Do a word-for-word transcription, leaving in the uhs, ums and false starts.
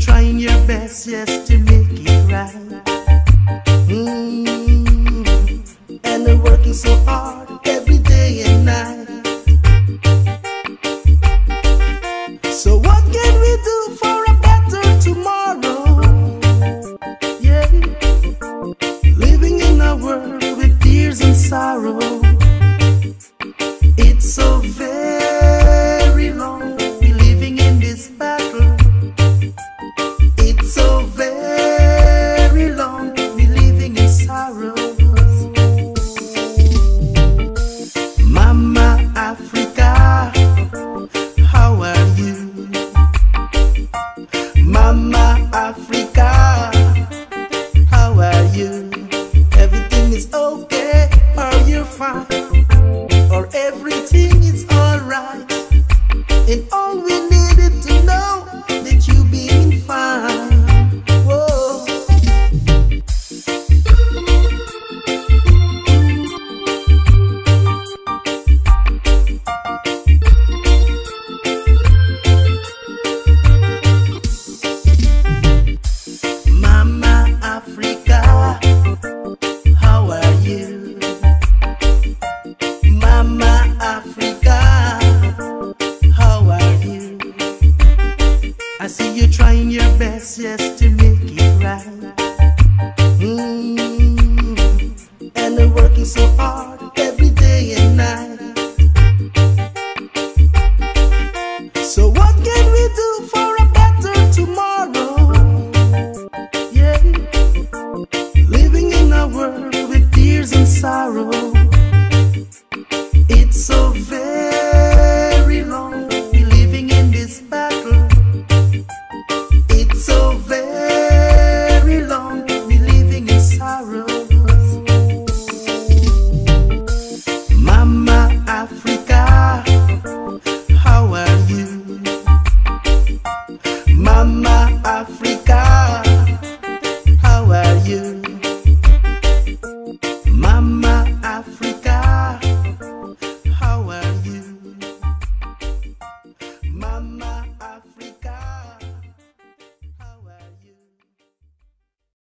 trying your best, yes, to make it right. Mm. And they're working so hard every day and night. So what can we do for a better tomorrow? Yeah, living in a world with tears and sorrow. It's so very long we living in this battle. It's so very long we living in sorrows. Mama Africa, how are you? Mama Africa, how are you? Everything is okay, are you fine? Or everything is alright? And all we needed to know that you being fine. Whoa. Mama Africa, how are you? Mama Africa, how are you? I see you trying your best, yes, to make it right. Mm. And they're working so hard every day and night. So what can we do for a better tomorrow? Yeah, living in a world with tears and sorrow. It's so very long we living in this battle. It's so very long we living in sorrows. Mama Africa, how are you? Mama Africa.